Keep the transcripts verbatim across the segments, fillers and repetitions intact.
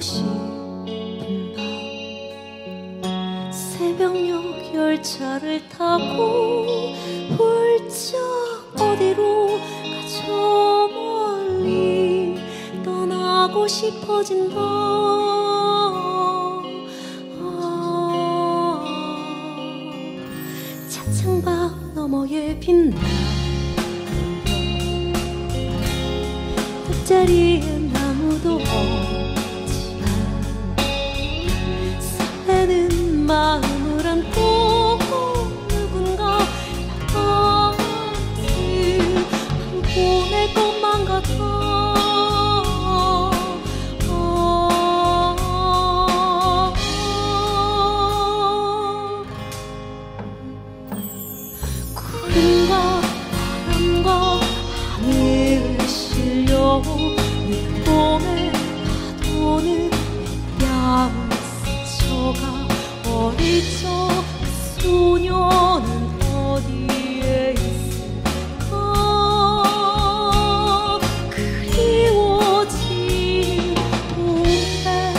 싶은 밤 새벽녘 열차를 타고 훌쩍 어디로 가저 멀리 떠나고 싶어진다. 아, 차창밖 너머에 빛나 옆자리엔 아무도 없지만 설레는 마음을 안고 누군가 나를 보낼 것만 같아. 구름과 바람과 하늘을 실려 이 봄의 파도는 뺨을 스쳐가 어릴 적 소녀는 어디에 있을까. 그리워진 봄에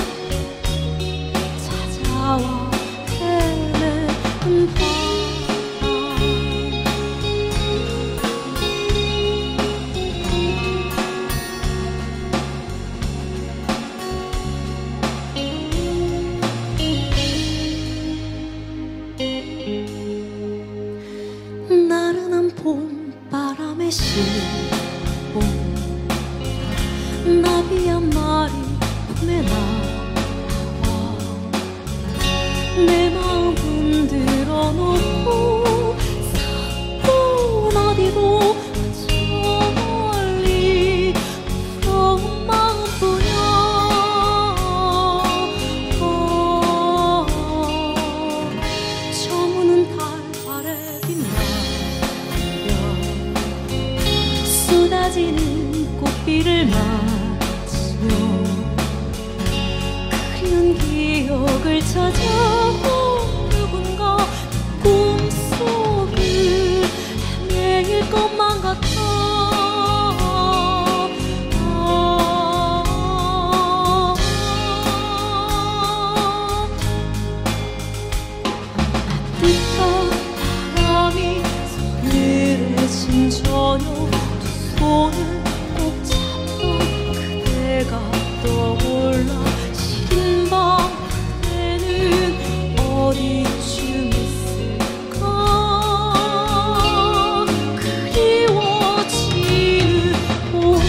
찾아와 헤매는 밤. 나른한 봄바람에 실온 나비 한 마리 품에 나와 내 마음 흔들어 놓고 사뿐 어디로 저 멀리 부러운 마음뿐이야. 어, 저 문은 달달에 빛나 쏟아지는 꽃비를 맞으며 그리운 기억을 찾아 누군가 꿈속을 헤매일 것만 같아. 따뜻한 바람이 서늘해진 저녁 손을 꼭 잡던 그대가 떠올라. 시린 밤 그대는 어디쯤 있을까. 그리워지는 봄날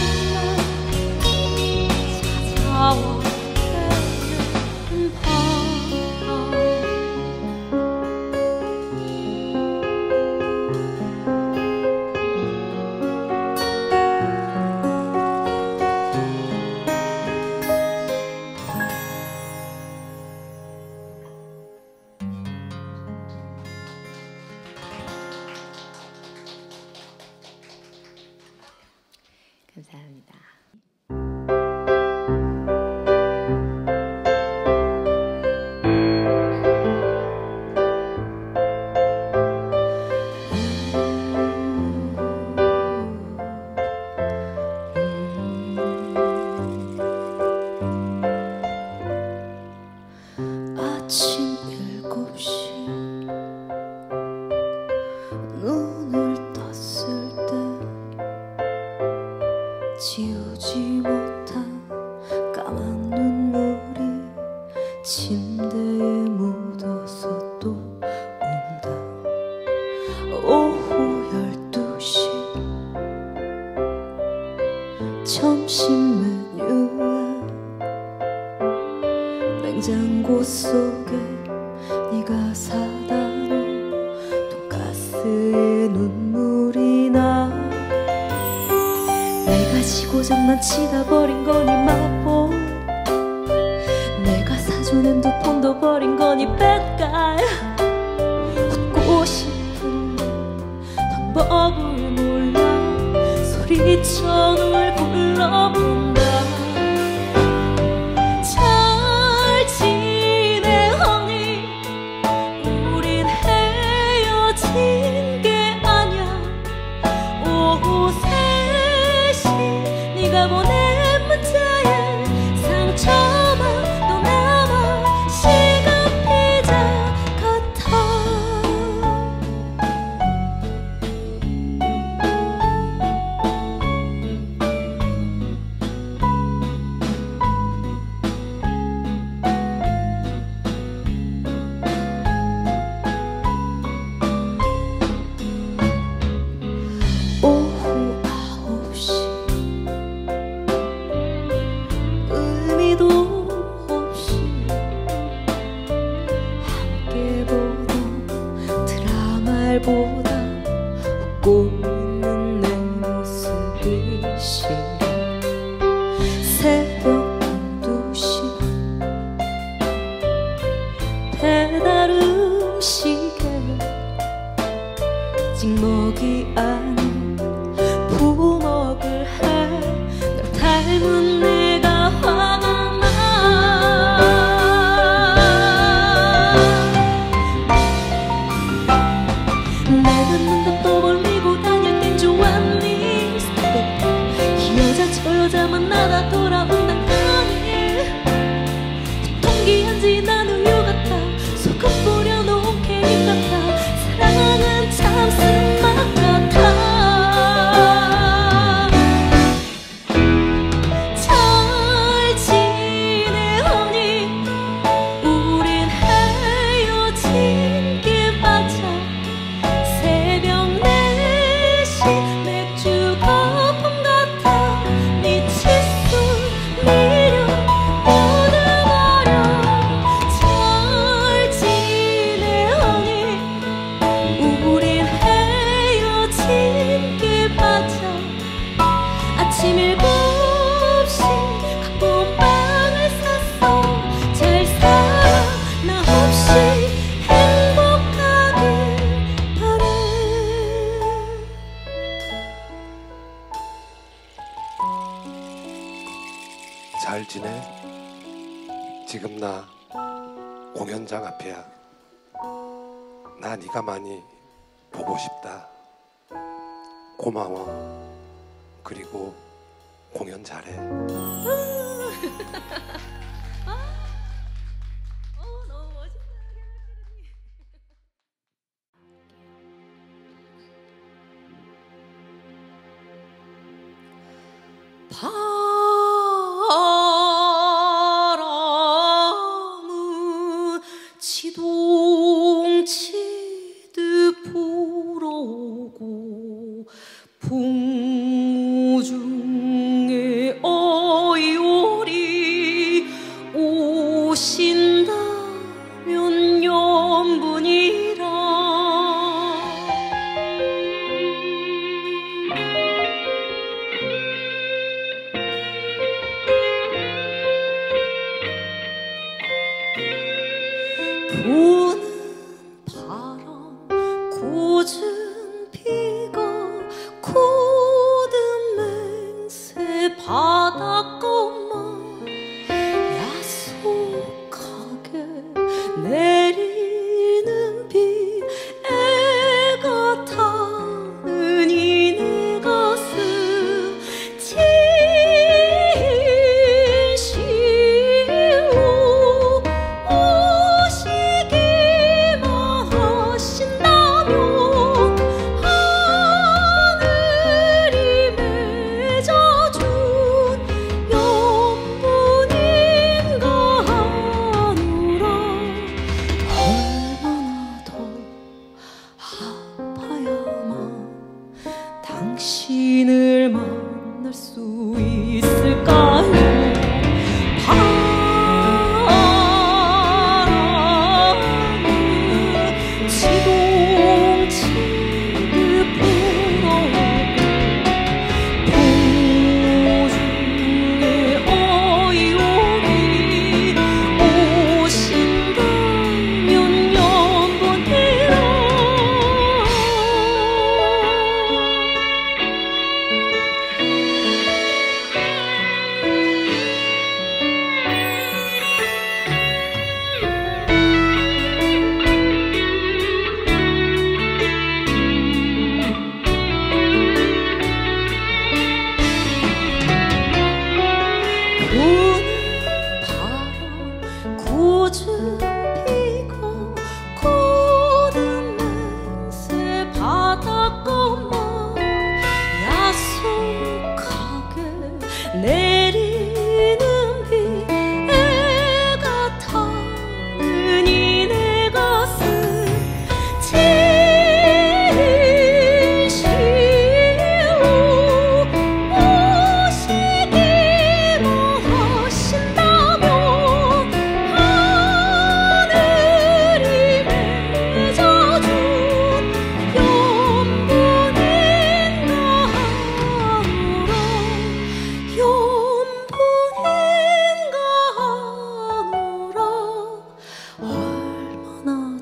찾아와 헤매는 밤. 감사합니다. 아침 일곱 시 눈을 떴을 때 지우지 못한 까만 눈물이 침대에 묻어서 또 온다. 오후 열두 시 점심 메뉴에 냉장고 속에 네가 사다 놓은 돈가스에 눈물이 나. 내가 지고 장난치다 버린 거니 맛볼, 내가 사준 핸드폰도 버린 거니 뺄까. 웃고 싶은데 방법을 몰라 소리쳐 널 불러본다. 잘 지내 honey, 우린 헤어진 게 아니야. 오후 세 시 네가 보낸 문자에 상처만 때보다 웃고 있는 내 모습이 싫어. 새벽 두 시 배달 음식에 찍먹이 아닌 부먹을 해. 널 닮은 내가 화가 나. 내가 눈도 떠벌리고 다닐 땐 좋았니? 이 여자 저 여자 만나다 돌아온단 아니. 통기한지 난 우유 같아. 소금 뿌려놓은 케이크 같아. 사랑은 참 쓴맛 같아. 잘 지내오니? 우린 헤어진 게 맞아. 새벽 네 시 맥주 거품 같아. 미칠 수 미려 오늘버려. 잘 지내오니? 우린 헤어진 게 맞아. 아침 일곱 시 갖고 온 빵을 샀어. 잘 살아 나 없이 행복하길 바래. 잘 지내? 지금 나 공연장 앞이야. 나 네가 많이 보고 싶다. 고마워. 그리고 공연 잘해. 바람은 치동치듯 불어오고 풍무 중에 어이오리 오신다면 연분이라. 부는 바람 굳은 비가 굳은 맹세 바닷가만 야속하게 내리는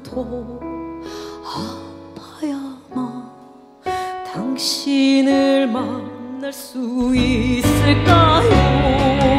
더 아파야만 당신을 만날 수 있을까요?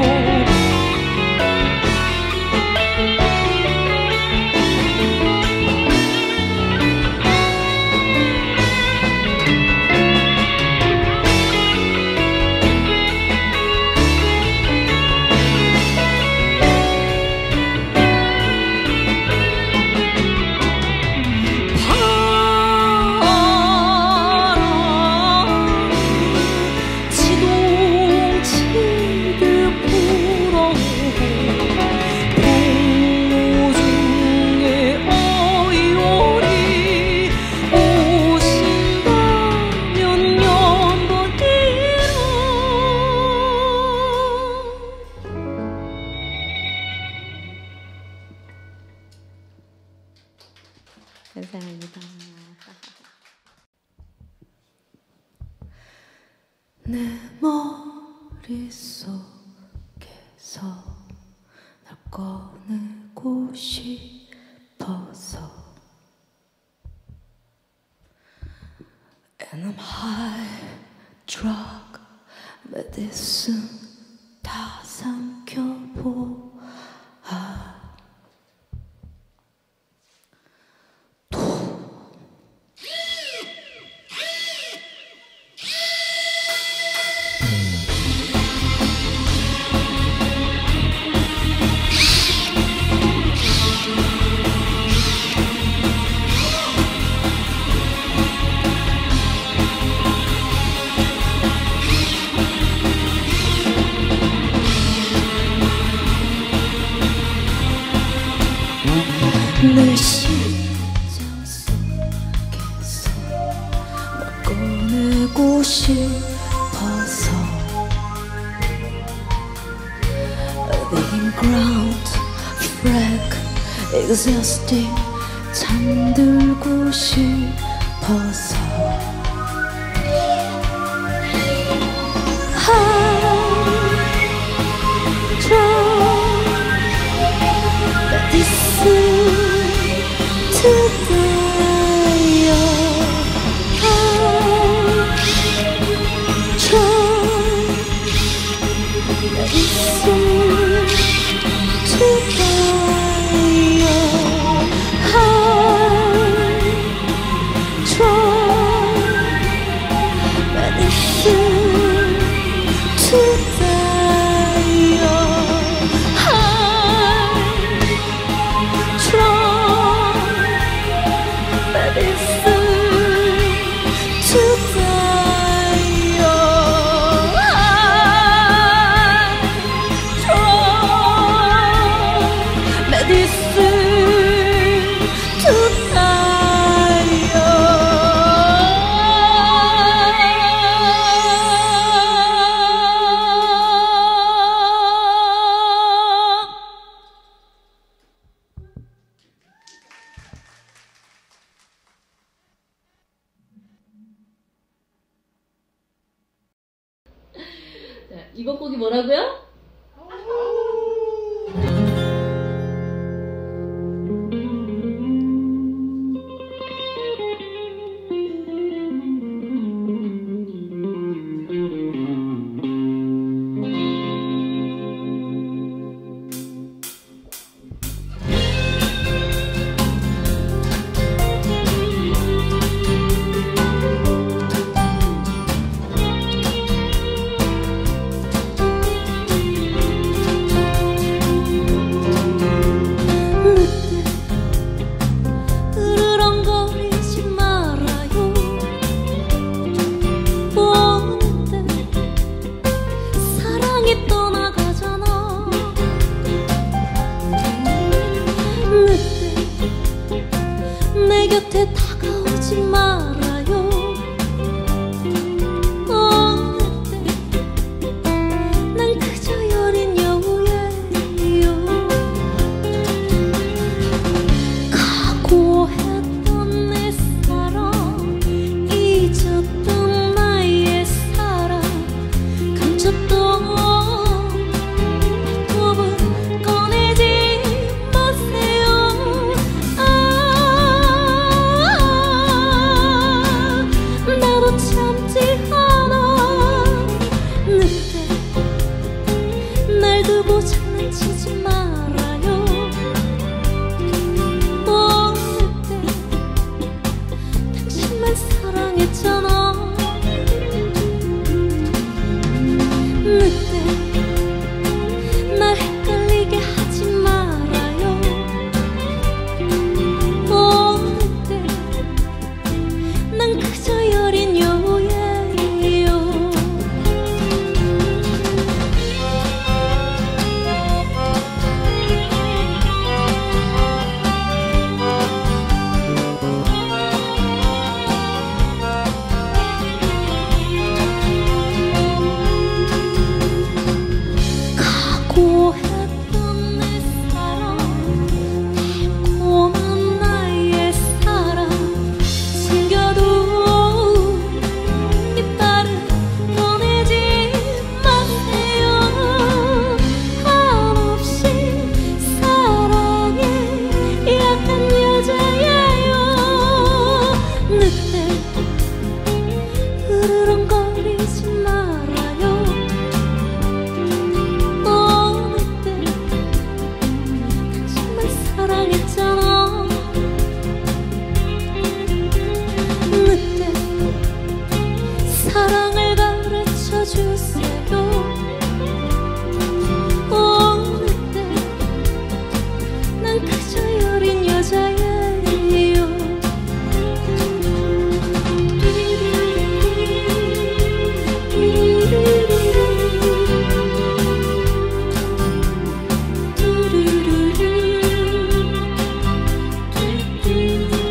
감사합니다. 내 머릿속에서 널 꺼내고 싶어서 And I'm high, drug, medicine 다 삼켜보아 내 심장 속에서 널 꺼내고 싶어서 Being ground, wreck, exhausting 잠들고 싶어서 I try this today, I try listen today, I try listen today, I 이번 곡이 뭐라고요? 내 곁에 다가오지 말아요. 어느 때 난 그저 여린 여우예요. 각오했던 내 사랑, 잊었던 나의 사랑, 감췄던 말톱은 꺼내지 마세요. 아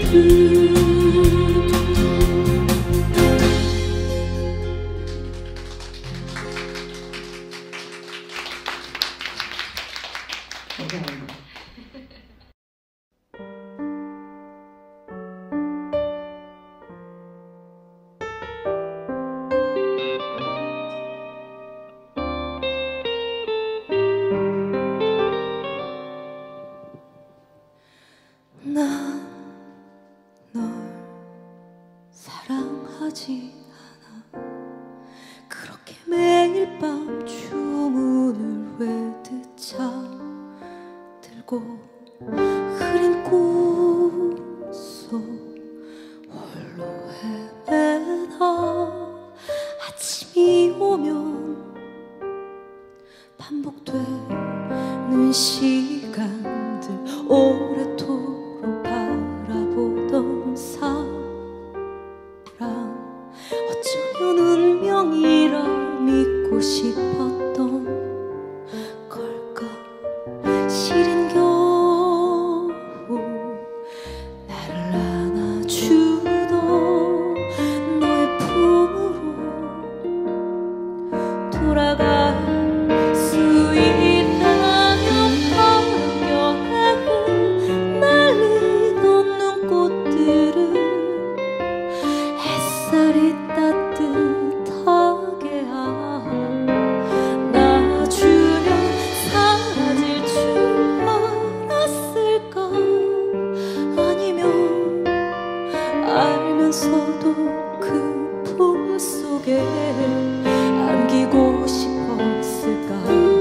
난 널 사랑하지 않아. 그렇게 매일 밤 주문을 외듯 잠들고 흐린 꿈 속 홀로 헤매다 아침이 오면 반복되는 시간들 오래도록 바라보던 사람, 어쩌면 운명이라 믿고 싶었던 걸까. 실은 겨우 나를 안아주던 너의 품으로 돌아갈 수 있다면 바람결에 날리던 눈꽃들을 햇살이 따뜻하게 안아주면 사라질 줄 알았을까. 아니면 알면서도 그 품속에 안기고 싶었을까.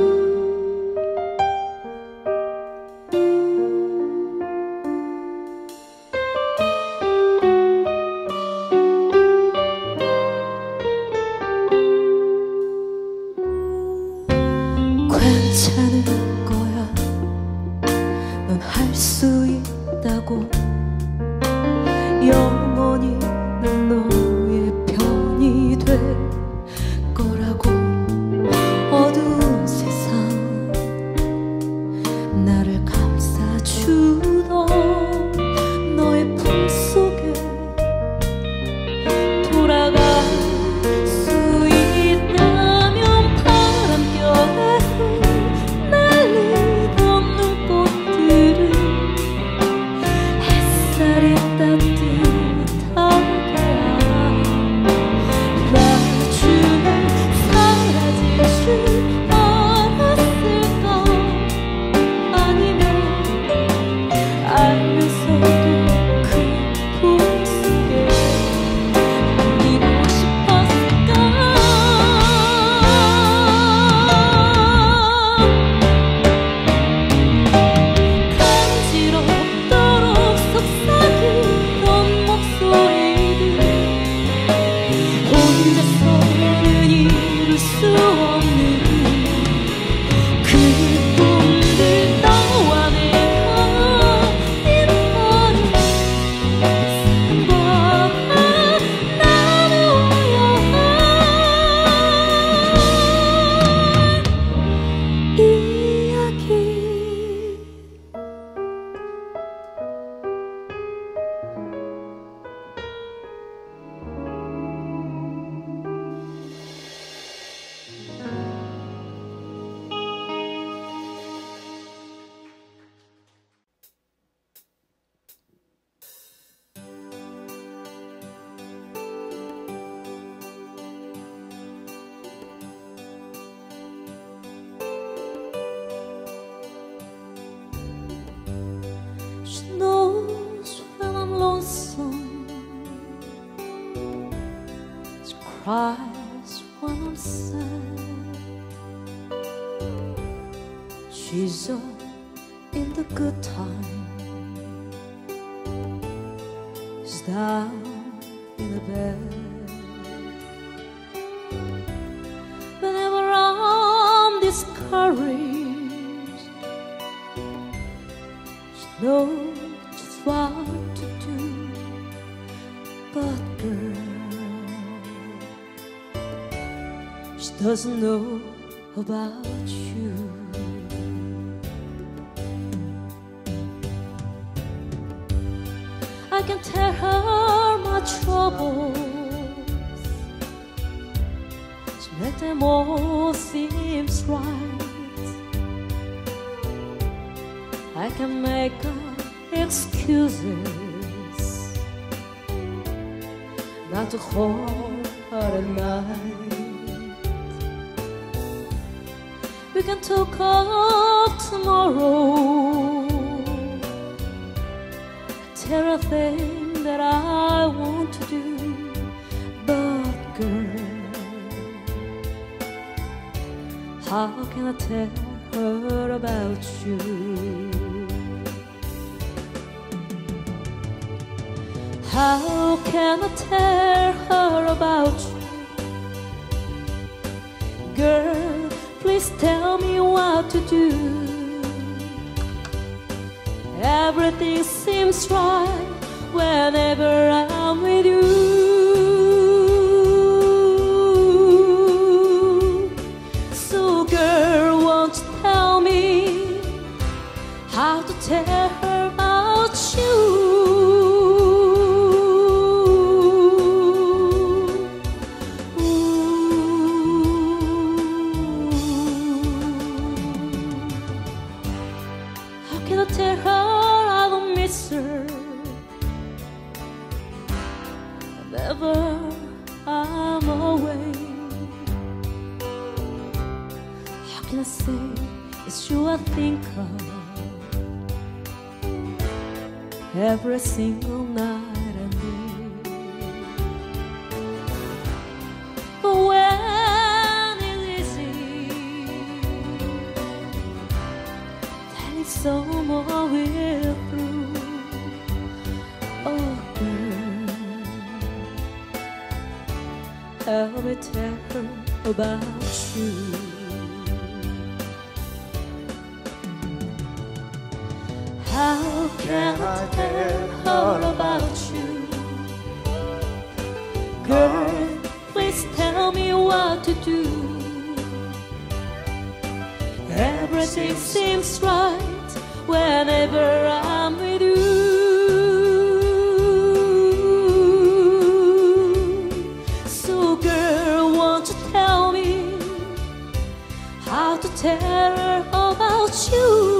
괜찮을 거야. 넌 할 수 있다고. 영원히 난 너의 편이 될 거라고. 어두운 세상 나를 감싸주던 너의 품속에 돌아갈 수 있다면 바람결에 날리던 눈꽃들을 햇살이 따뜻하게 안아주면 사라질 줄 알았을까. 아니면 알면서도 그 품속에 안기고 싶었을까. 간지럽도록 속삭이던 목소리들 혼자서는 이룰 수 없는 그 꿈들 너와 내가 이런 삶과 나누어야 할 이야기. She knows when I'm lonesome. She cries when I'm sad. She's up in the good time. She's down in the bed. Whenever I'm discouraged, she knows just what to do. But girl, she doesn't know about you. I I can tell her my troubles to make them all seem right. I can make up excuses not to hold her at night. We can talk of tomorrow. Tell her thing that I want to do, but girl, how can I tell her about you? How can I tell her about you? Girl, please tell me what to do. Everything seems right whenever I'm with you. So girl, won't you tell me how to tell her about you? How can I tell her I don't miss her whenever I'm away? How can I say it's you I think of every single night and day? But when it's easy, then it's someone we're through. Oh girl, help me tell her about you. How can I tell her about you? Girl, please tell me what to do. Everything seems right whenever I'm with you. So girl, won't you tell me how to tell her about you?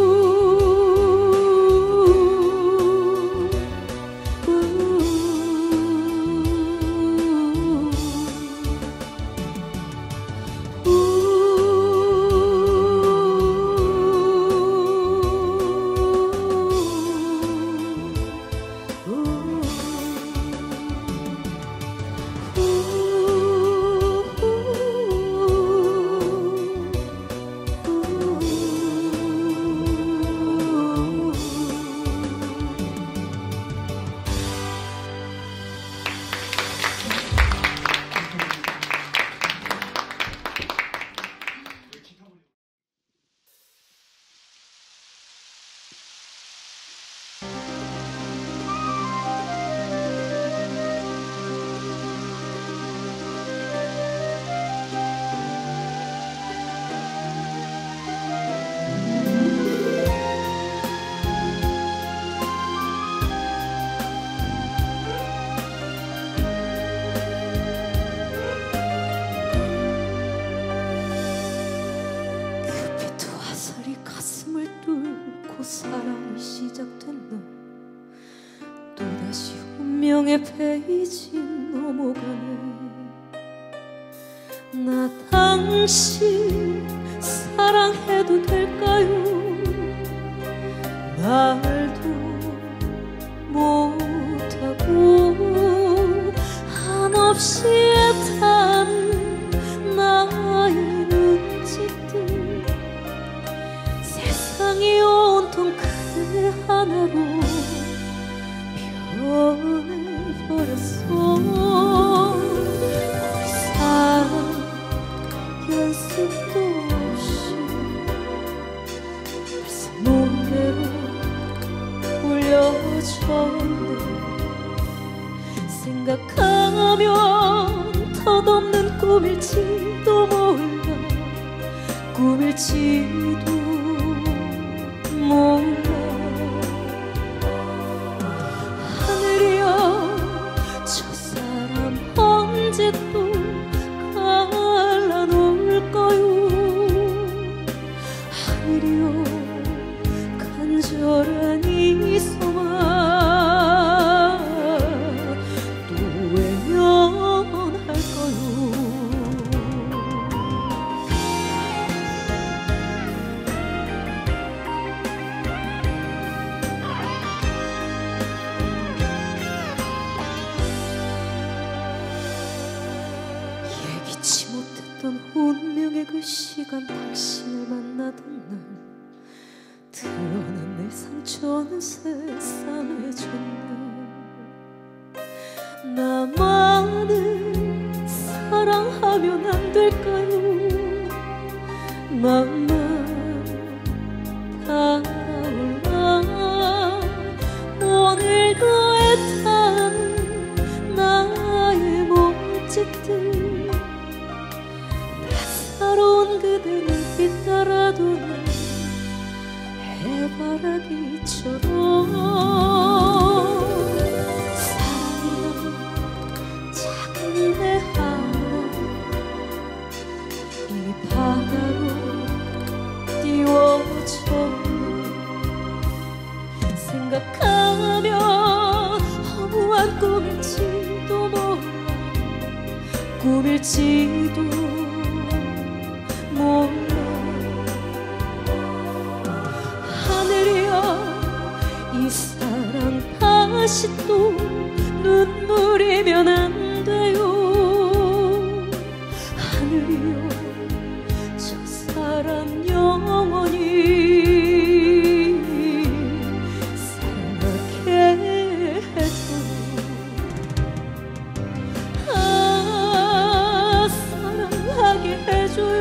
사랑이 시작된 날 또다시 운명의 페이지 넘어가네. 나 당신 사랑해도 될까요? 말도 못하고 한없이 애타는 나의 눈짓들 세상이 온통 그 하나로 변해버렸어. 더 이상 연습도 없이 벌써 노래로 울려졌네. 생각하면 덧없는 꿈일지도 몰라, 꿈일지도 몰라. 하늘 없었던 운명의 그 시간, 당신을 만나던 날 드러난 내 상처는 새삼해 졌네. 나만을 사랑하면 안 될까요? 맘만 달아올라 오늘도 애타는 나의 몸짓들, 따사로운 그대 눈빛 따라도 난 해바라기처럼 사랑이라는 작은 내 하나 이 바다로 띄워줘. 생각하면 허무한 꿈일지도 몰라, 꿈일지도 몰라. 하늘이여 이 사랑 다시 또 눈물이면 안 돼요. 하늘이여 저 사람 영원히 사랑하게 해줘요. 아 사랑하게 해줘요.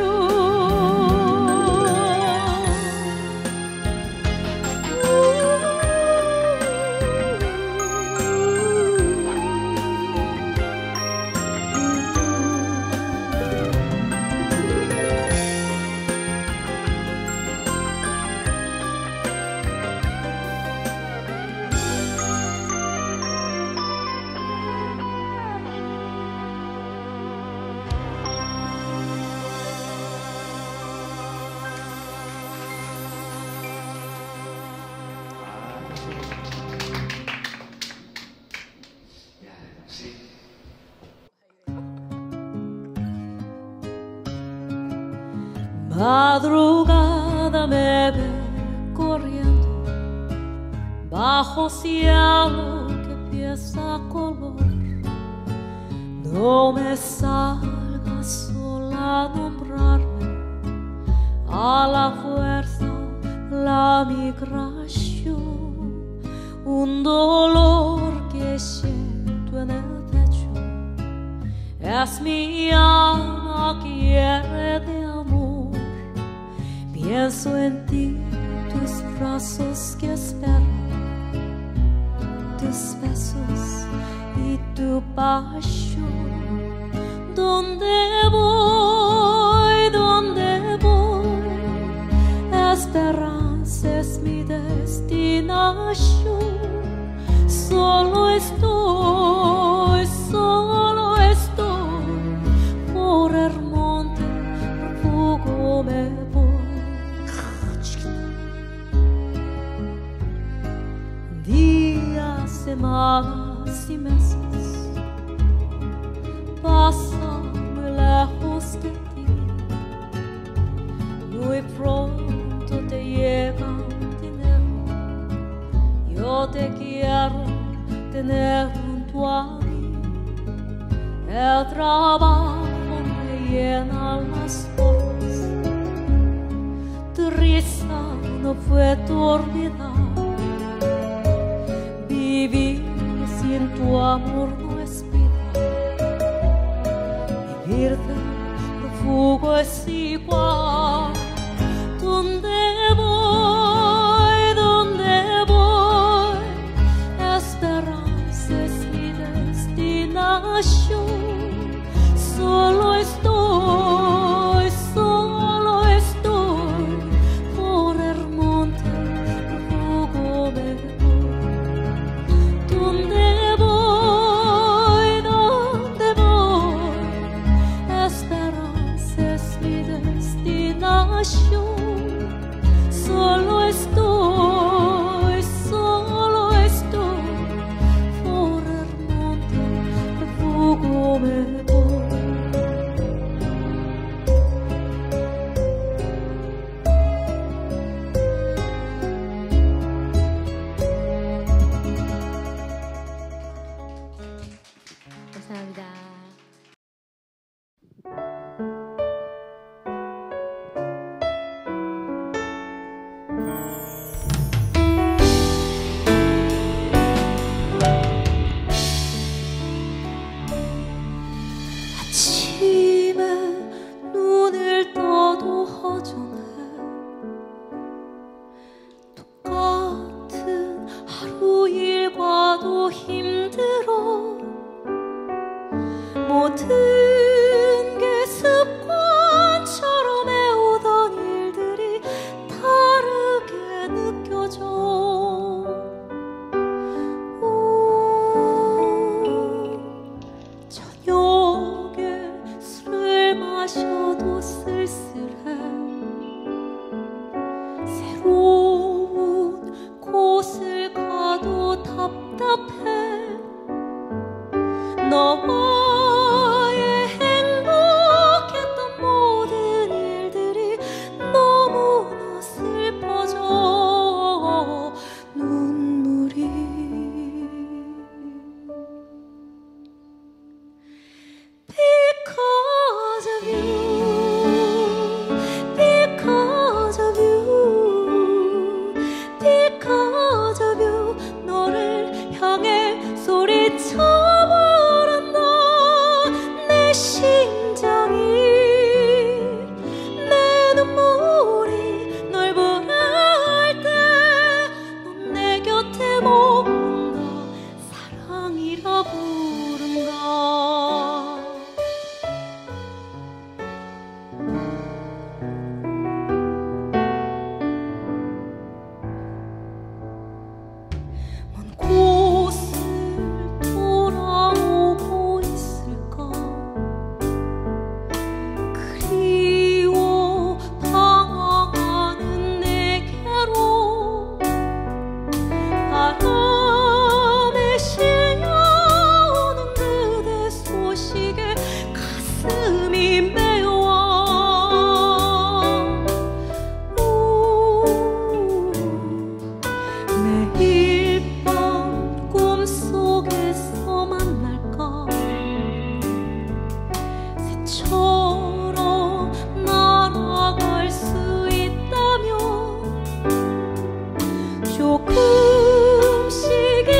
Madrugada me ve corriendo bajo cielo que empieza a color. No me salgas sola a nombrarme a la fuerza la migración, un dolor que siento en el pecho. Es mi alma que quiere de amor. Pienso en ti, tus brazos que esperan, tus besos y tu pasión. ¿Dónde voy? ¿Dónde voy? Esperanza es mi destinación. Solo estoy, solo estoy por el monte, fuego me voy. Días, semanas y meses pasan muy lejos de ti. Muy pronto te llega dinero. Yo te quiero tener junto a mí. El trabajo me llena las horas. Tu risa no puedo olvidar. Vivir sin tu amor no es vida. Vivir de fuego es igual. ¿Dónde voy? ¿Dónde voy? Esperanza es mi destinación. Solo estoy, solo estoy por el monte, el fuego me voy. ¿Dónde voy? ¿Dónde voy? Esperanza es mi destinación. Solo estoy, solo estoy por el monte, el fuego 나도 힘들어 모든 게 습관처럼 해오던 일들이 다르게 느껴져 오, 저녁에 술을 마셔도 쓸쓸해 새로운 곳을 가도 답답해 너와의 행복했던 모든 일들이 너무나 슬퍼져 눈물이 Because of you Because of you Because of you 너를 향해 소리쳐 부른다 내 심장이 내 눈물이 널 보낼 때 넌 내 곁에 머문다 사랑이라 부른다 먼 곳을 돌아오고 있을까 그리워 방황하는 내게로 바람에 실려오는 그대 소식에 가슴이 메어와 오, 매일 밤 꿈속에서 만날까 새처럼 날아갈 수 있다면 조금씩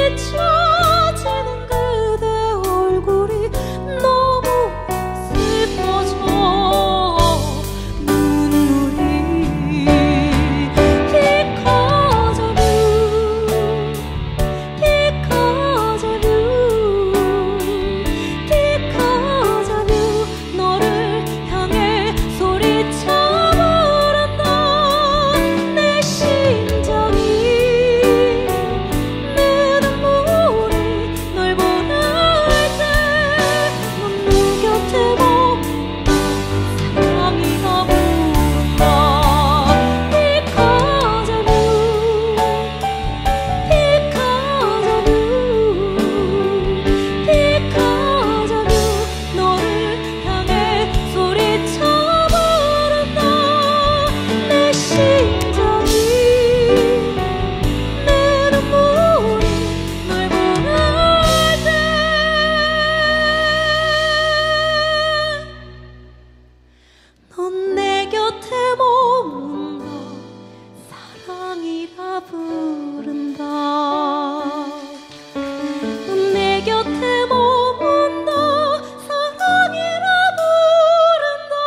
잊혀지는 그대 얼굴이 너무 슬퍼져 눈물이 Because of you Because of you Because of you 너를 향해 소리쳐 부른다 내 심장이 내 눈물이 널 보낼 때 넌 내 곁에 머문다 사랑이라 부른다 Because of you Because of you Because of you 너를 향해 소리쳐 부른다 내 심장이 내 눈물이 널 보낼 때 넌 내 곁에 머문다 사랑이라 부른다 넌 내 곁에 머문다 사랑이라 부른다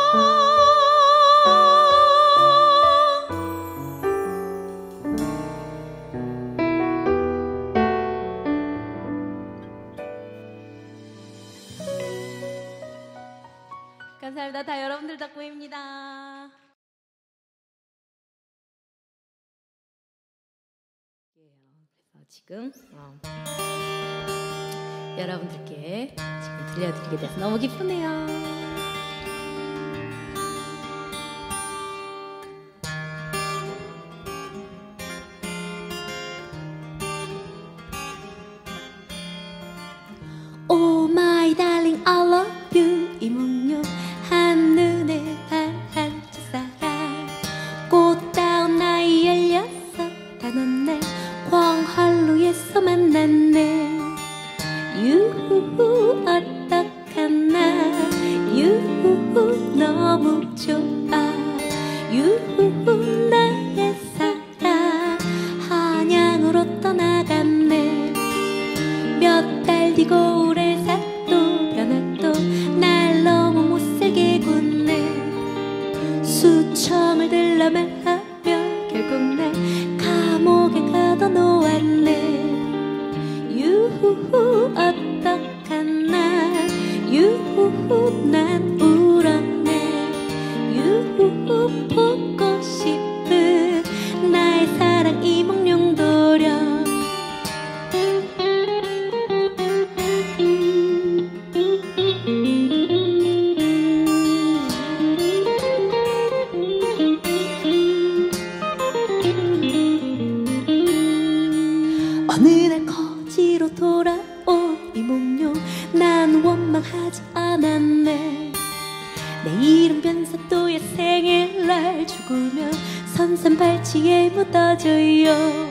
감사합니다. 다 여러분들 덕분입니다. 그래서 지금 어, 여러분들께 지금 들려드리게 돼서 너무 기쁘네요. Oh my darling, I love you. 이몽룡 한눈에 반한 첫사랑 꽃다운 나이 열여섯 단원 날 광활루에서 만났네. 유후 어떡하나 유후 너무 좋아 유후 나의 사랑 한양으로 떠나갔네. 몇 달 뒤고 오래 샀도 변화도 날 너무 못살게 굽네. 수청을 들러만 결국 날 감옥에 가둬 놓았네. 유 유후후 어떡한 날 유후후 난 울었네 유후후 보고 싶은 나의 사랑 이몽룡 도령 어느 날 거지로 돌아온 이몽룡 난 원망하지 않았네 내일은 변사또의 생일날 죽으면 선산발치에 묻어줘요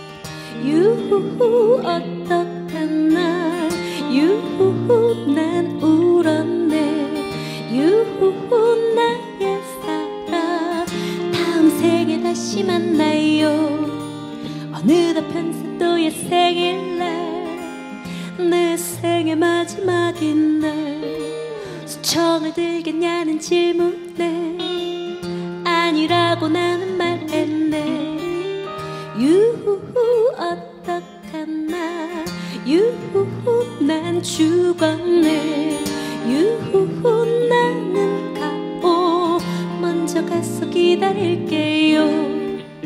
유후후 어떡한 날 유후후 난 울었네 유후후 나의 사랑 다음 생에 다시 만나요 어느덧 변사또의 생일날 내 생의 마지막인 날 수청을 들겠냐는 질문에 아니라고 나는 말했네 유후후 어떡한 날 유후후 난 죽었네 유후후 나는 가오 먼저 가서 기다릴게요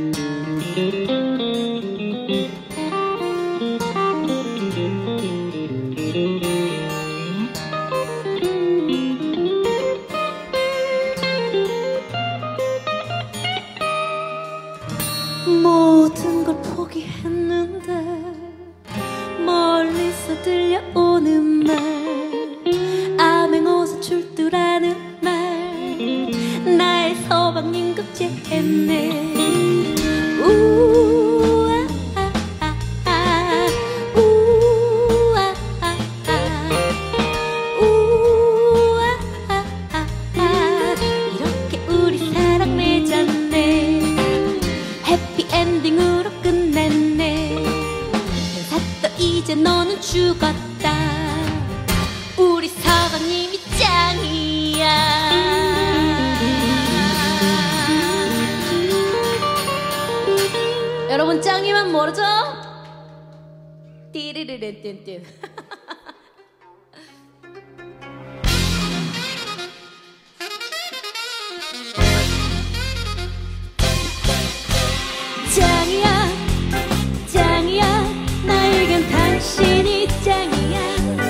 모든 걸 포기했는데 멀리서 들려오는 말 암행어사 출두라는 말 나의 서방님 급제했네 우아 우아 우아 이렇게 우리 사랑 맺었네 해피엔딩으로 끝냈네 변사또 이제 너는 죽었다 우리 서방님이 짱이야 여러분 짱이면 모르죠? 띠리리리띠띠 짱이야 짱이야 나에겐 당신이 짱이야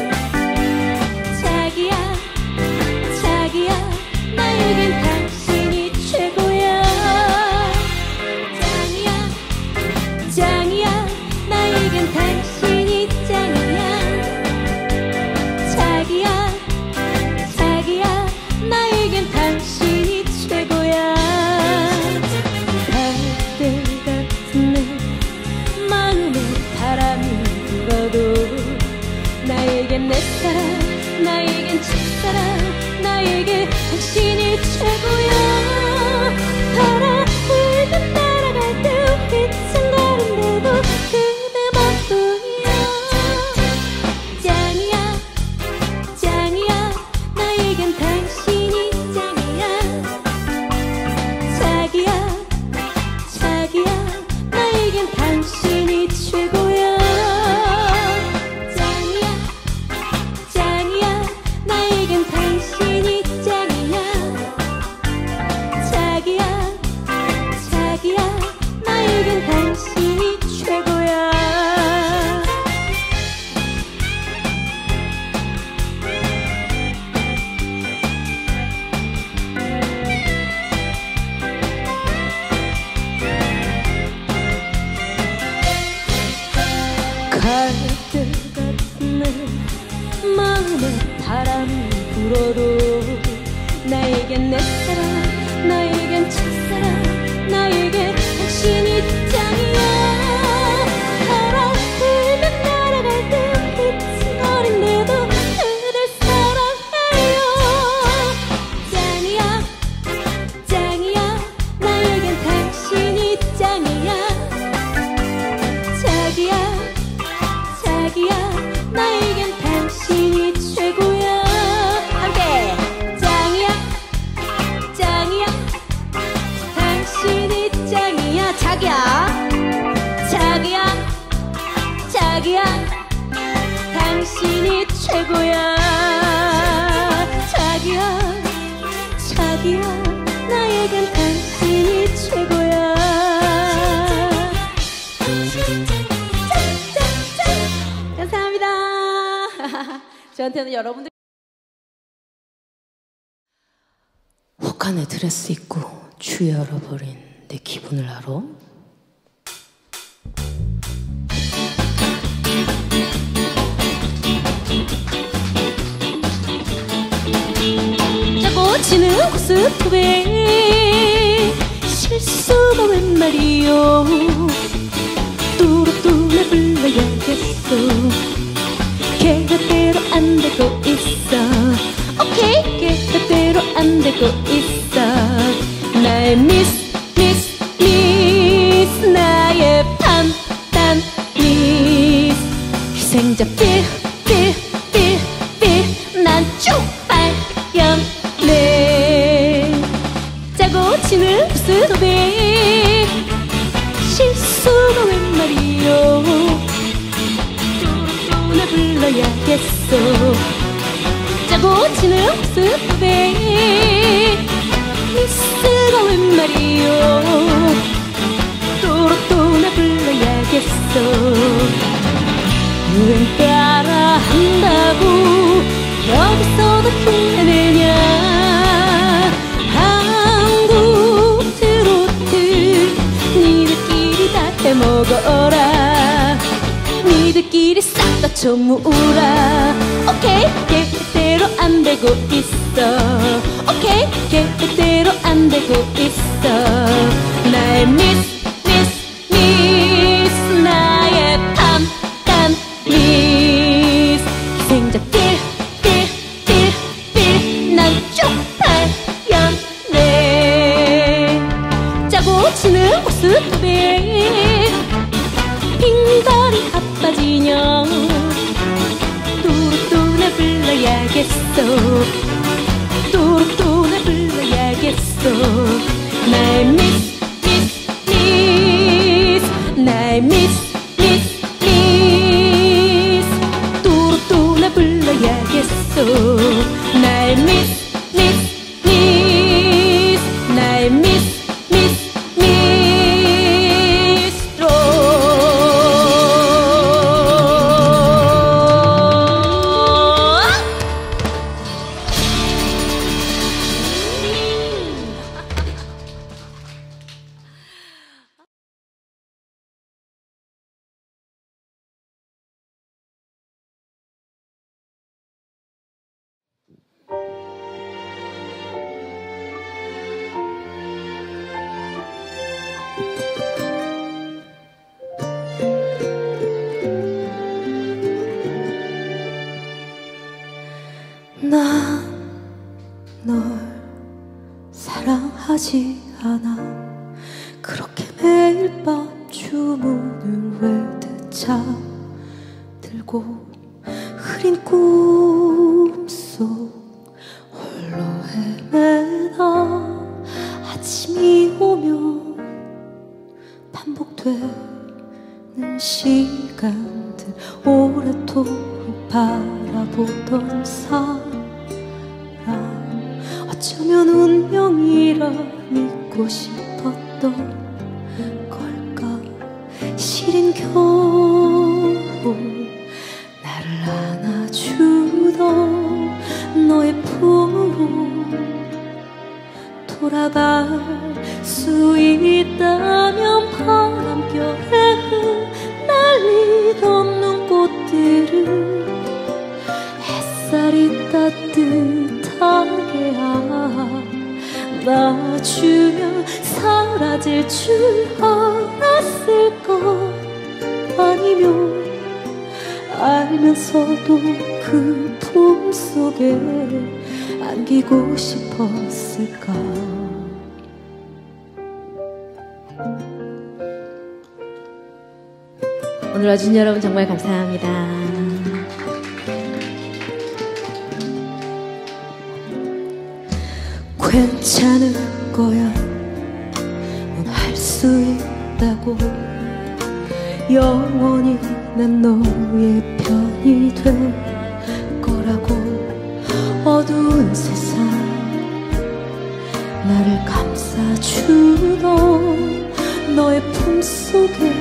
자기야 자기야 나에겐 당신이 최고야 짱이야 짱이야 나에겐 당신이 짱이야 자기야 자기야 나에겐 당신이 최고야 바람이 불어도 나에겐 내 사랑 나에겐 첫사랑 나에게 당신이 최고야 바람 불면 날아갈 때 휘청거린데도 그대만뿐이야 짱이야 짱이야 나에겐 당신이 짱이야 자기야 자기야 나에겐 당신이 최고야 짱이야 짱이야 나에겐 당신이 짱이야 자기야 자기야 나에겐 당신이 최고야 갈대 같은 내 마음에 바람이 불어도 나에겐 내 사랑 나에겐 첫사랑 나에겐 당신이 짱이야 바람 불면 날아갈 때 휘청거린데도 그댈 사랑해요 짱이야 짱이야 나에겐 당신이 짱이야 자기야 자기야 나에겐 당신이 최고야 함께 짱이야 짱이야 최고야. 자기야 자기야 나에겐 당신이 최고야. 감사합니다. 저한테는 여러분들 혹한의 드레스 입고 추위 얼어버린 내 기분을 알아? 짜고 치는 코스프레 실수가 웬 말이요. 뚜루뚜루 불러야겠어. 계획대로 안 되고 있어. 오케이 계획대로 안 되고 있어. 나의 미스 미스 미스 나의 판단 미스. 희생자 필 필 필 필 난 쪽팔렸네. 짜고 치는 모습에 실수가 웬 말이요. 뚜루뚜루 불러야겠어. 짜고 치는 모습에 미스가 웬 말이요. 뚜루뚜루 불러야겠어. 유행 따라 한다고 여기서도 흉내내냐. 한국 트로트 니들끼리 다 해먹어라. 니들끼리 싹 다 쳐모으라. 오케이 계획대로 안 되고 있어. 오케이 계획대로 안 되고 있어. 나의 미스 미스 미스 나의 판단 미스. 희생자 필 필 필 필 난 쪽팔렸네. 짜고 치는 모습에 빙다리 아빠진영 뚜루뚜루 불러야겠어. 뚜루뚜루 불러야겠어. 나의 미스 미스 미스 나의 미스 미스 미스. 뚜루뚜루 불러야겠어. 나의 미스 미스 미스 나의 미스 미스 미스트로. 난 널 사랑하지 않아. 그렇게 매일 밤 주문을 외듯 잠들고 흐린 꿈속 홀로 헤매다. 아침이 오면 반복되는 시간들 오래도록 바라보던 사람. 어쩌면 운명이라 믿고 싶었던 걸까. 시린 겨울 나를 안아주던 너의 품으로 돌아갈 수 있다면 바람결에 흩날리던 눈꽃들을 햇살이 따뜻하게 안아주면 사라질 줄 알았을까. 아니면 알면서도 그 품속에 안기고 싶었을까. 오늘 와주신 여러분 정말 감사합니다. 괜찮을 거야. 넌 할 수 있다고. 영원히 난 너의 편이 돼 거라고. 어두운 세상 나를 감싸주던 너의 품속에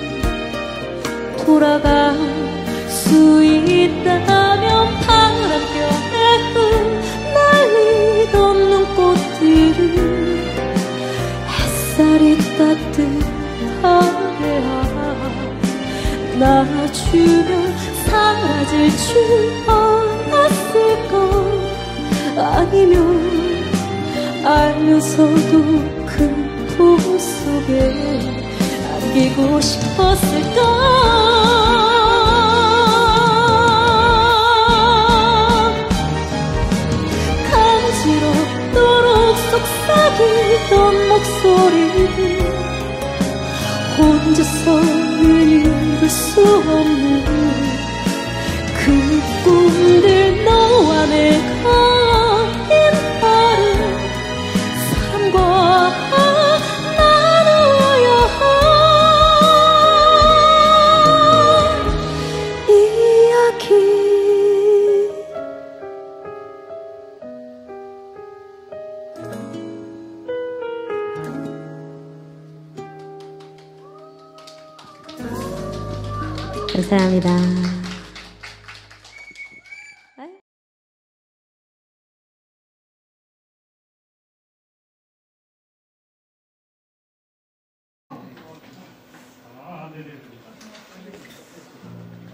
돌아갈 수 있다면 바람결에 흩날리던 눈꽃들을 햇살이 따뜻하게 안아주면 사라질 줄 알았을까? 아니면 알면서도 그 품속에 안기고 싶었을까? 간지럽도록 속삭이던 목소리 혼자서는 읽을 수 없는 그 꿈들 너와 내가 인 하루 사랑과 나누어야 할 이야기. 감사합니다.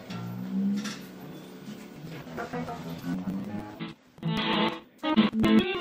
음.